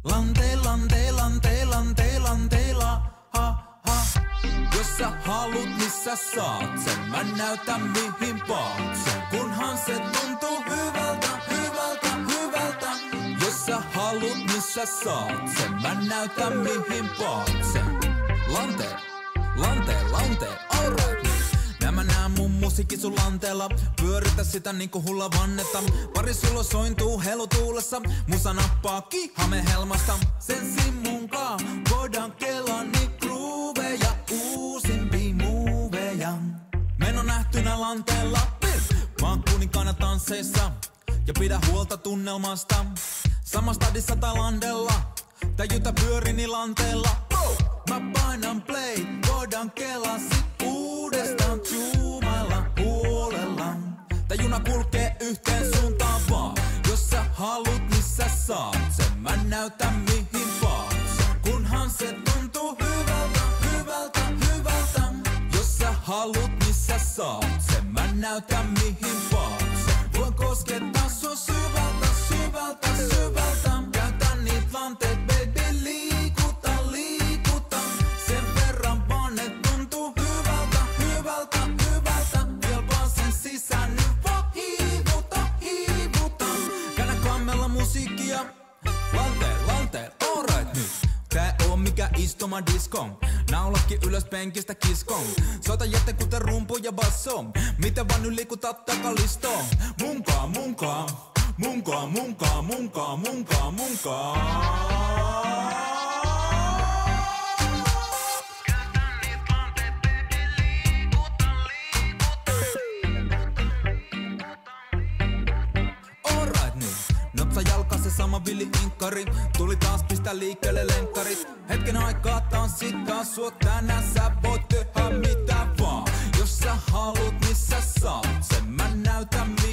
Lanteilla, ha, ha. Jos sä haluut, missä saat sen, mä näytän mihin paat sen. Kunhan se tuntuu hyvältä. Jos sä haluut, missä saat sen, mä näytän mihin paat sen. Lanteen, alright. Mä näen mun musiikki sun lanteella. Pyöritä sitä niinku hullavannetta. Pari sulla sointuu helutuulessa. Musa nappaa kihame helmasta. Sen simmunkaa voidaan kelaa niin grooveja. Uusimpia muuveja. Men on nähtynä lanteella. Mä oon kuninkaana tansseissa. Ja pidä huolta tunnelmasta. Sama stadissa tai landella. Tajuta pyörini lanteella. Mä painan play. Voidaan kelaa sit uudestaan. Tuumailla huolella. Tää juna kulkee yhteen suuntaan vaan. Jos sä haluut, missä saat sen, mä näytän mihin vaat sen. Kunhan se tuntuu hyvältä. Jos sä haluut, missä saat sen, mä näytän mihin vaat sen. Voin koskettaa sua syvältä. Käytän niit lanteet, baby, liikuta. Sen verran vaan, et tuntuu hyvältä. Vielpaan sen sisään nyt vaan hiivuta. Käännä kammella musiikkia. Lanteen, alright nyt. Tää on mikä istumadisko. Naulakin ylös penkistä kiskon. Soita jätte kuten rumpu ja basso. Miten vaan nyt liikutat takalistoon. Munkaa. Alright nyt. Nopsa jalka se sama villi inkkari. Tuli taas pistää liikkeelle lenkkarit. Hetken aikaa tanssittaa sua tänään. Sä voit tehdä mitä vaan. Jos sä haluut, missä saat sen, mä näytän